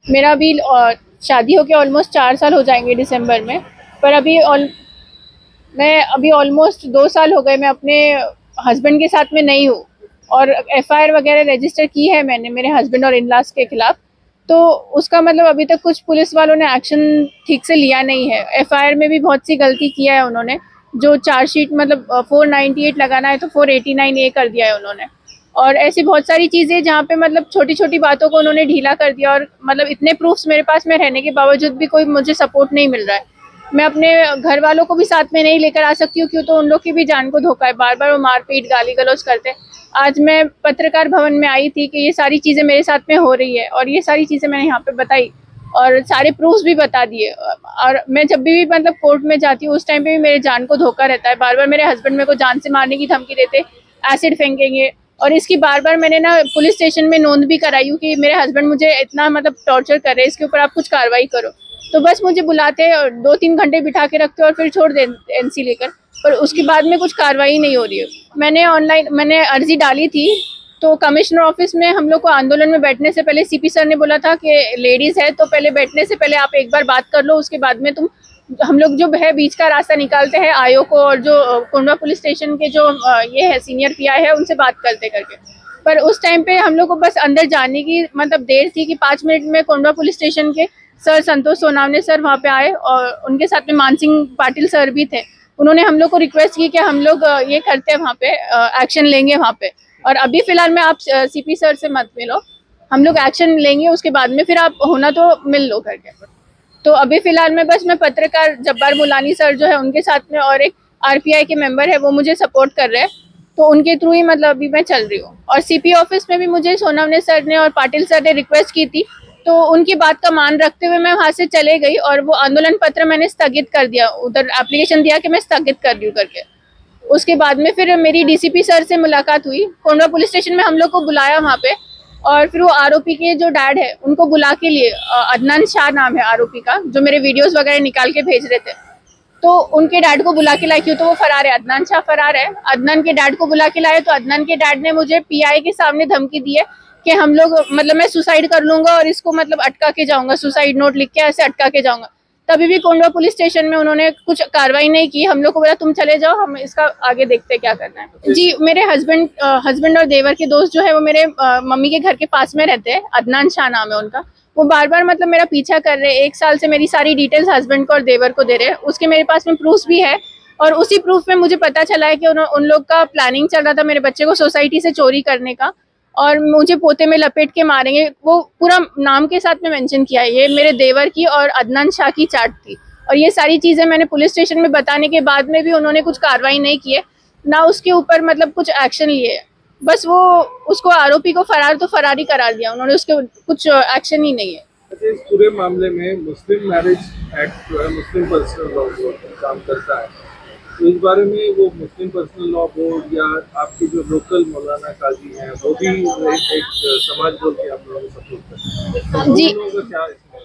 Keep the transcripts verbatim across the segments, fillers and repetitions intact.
मेरा अभी अ, शादी होके ऑलमोस्ट चार साल हो जाएंगे दिसंबर में। पर अभी ऑल मैं अभी ऑलमोस्ट दो साल हो गए मैं अपने हस्बैंड के साथ में नहीं हूँ। और एफ आई आर वगैरह रजिस्टर की है मैंने मेरे हस्बैंड और इन-लॉज के खिलाफ। तो उसका मतलब अभी तक कुछ पुलिस वालों ने एक्शन ठीक से लिया नहीं है। एफ आई आर में भी बहुत सी गलती किया है उन्होंने। जो चार्जशीट मतलब फोर नाइन्टी एट लगाना है तो फोर एटी नाइन ए कर दिया है उन्होंने। और ऐसी बहुत सारी चीज़ें जहाँ पे मतलब छोटी छोटी बातों को उन्होंने ढीला कर दिया। और मतलब इतने प्रूफ्स मेरे पास में रहने के बावजूद भी कोई मुझे सपोर्ट नहीं मिल रहा है। मैं अपने घर वालों को भी साथ में नहीं लेकर आ सकती हूँ, क्यों तो उन लोग की भी जान को धोखा है। बार बार वो मारपीट गाली गलौज करते हैं। आज मैं पत्रकार भवन में आई थी कि ये सारी चीज़ें मेरे साथ में हो रही है और ये सारी चीज़ें मैंने यहाँ पे बताई और सारे प्रूफ्स भी बता दिए। और मैं जब भी मतलब कोर्ट में जाती हूँ उस टाइम पे भी मेरे जान को धोखा रहता है। बार बार मेरे हस्बैंड मेरे को जान से मारने की धमकी देते, एसिड फेंकेंगे। और इसकी बार बार मैंने ना पुलिस स्टेशन में नोंद भी कराई हूँ कि मेरे हस्बैंड मुझे इतना मतलब टॉर्चर कर रहे हैं, इसके ऊपर आप कुछ कार्रवाई करो। तो बस मुझे बुलाते और दो तीन घंटे बिठा के रखते और फिर छोड़ दे एन सी लेकर। पर उसके बाद में कुछ कार्रवाई नहीं हो रही है। मैंने ऑनलाइन मैंने अर्जी डाली थी। तो कमिश्नर ऑफिस में हम लोग को आंदोलन में बैठने से पहले सी पी सर ने बोला था कि लेडीज़ है तो पहले बैठने से पहले आप एक बार बात कर लो, उसके बाद में तुम हम लोग जो है बीच का रास्ता निकालते हैं आयोग को और जो कोंडवा पुलिस स्टेशन के जो ये है सीनियर पी आई है उनसे बात करते करके। पर उस टाइम पे हम लोग को बस अंदर जाने की मतलब देर थी कि पाँच मिनट में कोंडवा पुलिस स्टेशन के सर संतोष सोनावने सर वहाँ पे आए और उनके साथ में मानसिंह पाटिल सर भी थे। उन्होंने हम लोग को रिक्वेस्ट की कि हम लोग ये करते हैं वहाँ पे एक्शन लेंगे वहाँ पे। और अभी फिलहाल में आप सी पी सर से मत मिलो, हम लोग एक्शन लेंगे उसके बाद में फिर आप होना तो मिल लो करके। तो अभी फिलहाल में बस मैं पत्रकार जब्बार मुलानी सर जो है उनके साथ में और एक आर पी आई के मेंबर है वो मुझे सपोर्ट कर रहे हैं। तो उनके थ्रू ही मतलब अभी मैं चल रही हूँ। और सी पी ऑफिस में भी मुझे सोनावने सर ने और पाटिल सर ने रिक्वेस्ट की थी, तो उनकी बात का मान रखते हुए मैं वहाँ से चले गई और वो आंदोलन पत्र मैंने स्थगित कर दिया, उधर एप्लीकेशन दिया कि मैं स्थगित कर रही हूँ करके। उसके बाद में फिर मेरी डी सी पी सर से मुलाकात हुई। कोंडवा पुलिस स्टेशन में हम लोग को बुलाया वहाँ पे और फिर वो आरोपी के जो डैड है उनको बुला के लिए, अदनान शाह नाम है आरोपी का जो मेरे वीडियोस वगैरह निकाल के भेज रहे थे, तो उनके डैड को बुला के लाए। क्यों तो वो फरार है, अदनान शाह फरार है। अदनान के डैड को बुला के लाए तो अदनान के डैड ने मुझे पी आई के सामने धमकी दी है कि हम लोग मतलब मैं सुसाइड कर लूंगा और इसको मतलब अटका के जाऊंगा, सुसाइड नोट लिख के ऐसे अटका के जाऊंगा। तभी भी कोंडवा पुलिस स्टेशन में उन्होंने कुछ कार्रवाई नहीं की। हम लोग को बोला तुम चले जाओ, हम इसका आगे देखते हैं क्या करना है। जी, मेरे हस्बैंड हस्बैंड और देवर के दोस्त जो है वो मेरे आ, मम्मी के घर के पास में रहते हैं, अदनान शाह नाम है उनका। वो बार बार मतलब मेरा पीछा कर रहे हैं, एक साल से मेरी सारी डिटेल्स हस्बैंड को और देवर को दे रहे हैं। उसके मेरे पास में प्रूफ भी है और उसी प्रूफ में मुझे पता चला है कि उन, उन लोग का प्लानिंग चल रहा था मेरे बच्चे को सोसाइटी से चोरी करने का और मुझे पोते में लपेट के मारेंगे। वो पूरा नाम के साथ में मेंशन किया है। ये मेरे देवर की और अदनान शाह की चाट थी और ये सारी चीज़ें मैंने पुलिस स्टेशन में बताने के बाद में भी उन्होंने कुछ कार्रवाई नहीं की है, ना उसके ऊपर मतलब कुछ एक्शन लिए। बस वो उसको आरोपी को फरार तो फरार ही करार दिया उन्होंने, उसके कुछ एक्शन ही नहीं है। इस पूरे मामले में मुस्लिम मैरिज एक्ट जो है मुस्लिम पर्सनल लॉ बोर्ड काम करता है, तो इस बारे में वो मुस्लिम पर्सनल लॉ बोर्ड या आपकी जो लोकल मौलाना काजी हैं वो भी एक, एक समाज बोल के आप लोगों को सपोर्ट करते हैं जी, तो क्या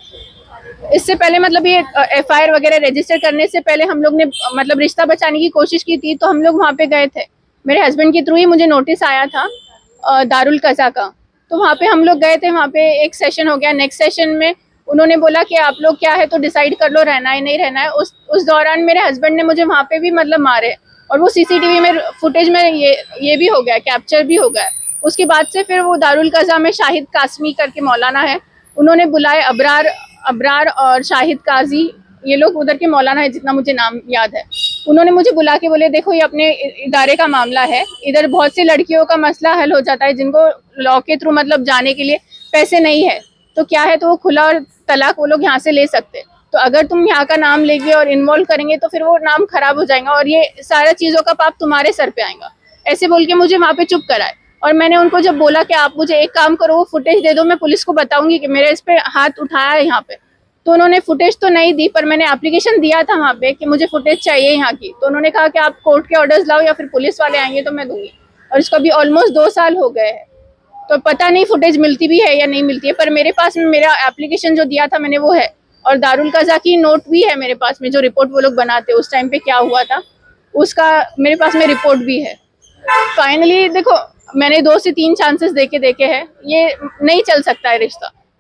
इससे पहले मतलब ये एफ आई आर वगैरह रजिस्टर करने से पहले हम लोग ने मतलब रिश्ता बचाने की कोशिश की थी। तो हम लोग वहाँ पे गए थे, मेरे हस्बैंड के थ्रू ही मुझे नोटिस आया था दारुल कज़ा का। तो वहाँ पे हम लोग गए थे, वहाँ पे एक सेशन हो गया। नेक्स्ट सेशन में उन्होंने बोला कि आप लोग क्या है तो डिसाइड कर लो, रहना है नहीं रहना है। उस उस दौरान मेरे हस्बैंड ने मुझे वहाँ पे भी मतलब मारे और वो सी सी टी वी में फुटेज में ये ये भी हो गया, कैप्चर भी हो गया। उसके बाद से फिर वो दारुल कज़ा में शाहिद कासमी करके मौलाना है, उन्होंने बुलाए अबरार अबरार और शाहिद काजी, ये लोग उधर के मौलाना है जितना मुझे नाम याद है। उन्होंने मुझे बुला के बोले देखो ये अपने इदारे का मामला है, इधर बहुत सी लड़कियों का मसला हल हो जाता है जिनको लॉ के थ्रू मतलब जाने के लिए पैसे नहीं है, तो क्या है तो वो खुला और तलाक वो लोग यहाँ से ले सकते। तो अगर तुम यहाँ का नाम लेंगे और इन्वॉल्व करेंगे तो फिर वो नाम खराब हो जाएगा और ये सारा चीज़ों का पाप तुम्हारे सर पे आएगा, ऐसे बोल के मुझे वहाँ पे चुप कराए। और मैंने उनको जब बोला कि आप मुझे एक काम करो, वो फुटेज दे दो, मैं पुलिस को बताऊंगी कि मेरे इस पे हाथ उठाया है यहाँ पे, तो उन्होंने फुटेज तो नहीं दी। पर मैंने एप्लीकेशन दिया था वहाँ पे कि मुझे फुटेज चाहिए यहाँ की, तो उन्होंने कहा कि आप कोर्ट के ऑर्डर्स लाओ या फिर पुलिस वाले आएंगे तो मैं दूंगी। और इसको अभी ऑलमोस्ट दो साल हो गए हैं, तो पता नहीं फुटेज मिलती भी है या नहीं मिलती है। पर मेरे पास में मेरा एप्लीकेशन जो दिया था मैंने वो है और दारुल कज़ा की नोट भी है मेरे पास में, जो रिपोर्ट वो लोग बनाते उस टाइम पे क्या हुआ था उसका मेरे पास में रिपोर्ट भी है। फाइनली देखो, मैंने दो से तीन चांसेस देके देखे हैं, ये नहीं चल सकता है रिश्ता।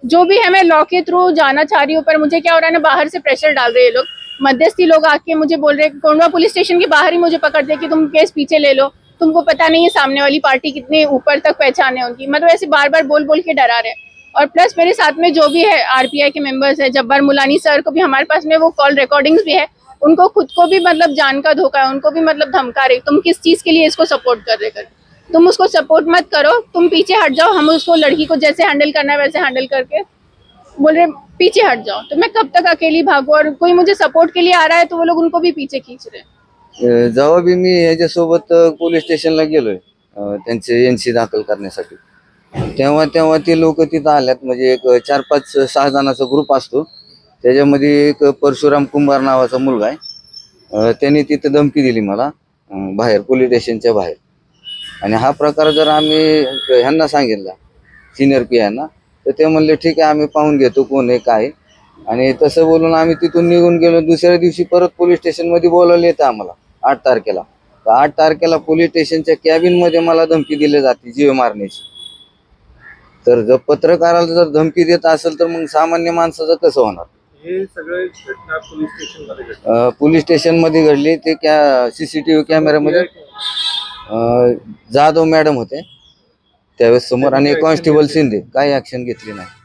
जो भी है मैं लॉ के थ्रू जाना चाह रही हूँ, पर मुझे क्या हो रहा है ना, बाहर से प्रेशर डाल रहे हैं ये लोग, मध्यस्थी लोग आके मुझे बोल रहे हैं, कोंडवा पुलिस स्टेशन के बाहर ही मुझे पकड़ दे कि तुम केस पीछे ले लो, तुमको पता नहीं है सामने वाली पार्टी कितने ऊपर तक पहचान है उनकी, मतलब ऐसे बार बार बोल बोल के डरा रहे हैं। और प्लस मेरे साथ में जो भी है आरपीआई के मेंबर्स है, जब्बार मुलानी सर को भी हमारे पास में वो कॉल रिकॉर्डिंग्स भी है, उनको खुद को भी मतलब जान का धोखा है, उनको भी मतलब धमका रहे, तुम किस चीज के लिए इसको सपोर्ट कर रहे कर तुम उसको सपोर्ट मत करो, तुम पीछे हट जाओ, हम उसको लड़की को जैसे हैंडल करना है वैसे हैंडल करके बोल रहे पीछे हट जाओ। तो मैं कब तक अकेली भागू, और कोई मुझे सपोर्ट के लिए आ रहा है तो वो लोग उनको भी पीछे खींच रहे हैं। जेव्हा बी मी ह्याच्यासोबत पोलीस स्टेशनला गेलोय त्यांचे एनसी दाखल करण्यासाठी, तेव्हा तेव्हा ते लोक तिथं आल्यात, म्हणजे एक चार पाच सहा जणांचा ग्रुप असतो, त्याच्यामध्ये एक परशुराम कुंभार नावाचा मुलगा आहे, त्यांनी तिथं धमकी दिली मला बाहेर पोलीस स्टेशनच्या बाहेर, आणि हा प्रकार जर आम्ही ह्यांना सांगितला सिनियर पी यांना, तर ते म्हणले ठीक आहे आम्ही पाहून घेतो कोण आहे काय, आणि तसं बोलून आम्ही तिथून निघून गेलो। दुसऱ्या दिवशी परत पोलीस स्टेशनमध्ये बोलावले येतं आम्हाला आठ तारखेला, तर आठ तारखेला पोलीस स्टेशनच्या कॅबिनमध्ये मला धमकी दिली जाते जीव मारण्याची। तर जर पत्रकाराला जर धमकी देत असेल तर मग सामान्य माणसाचं कसं होणार? हे सगळे घटना पोलीस स्टेशन मध्ये घडली, पोलीस स्टेशनमध्ये घडली, ते क्या सीसीटीव्ही कॅमेऱ्यामध्ये जाधव मॅडम होते त्यावेळेस समोर, आणि कॉन्स्टेबल शिंदे, काही ऍक्शन घेतली नाही।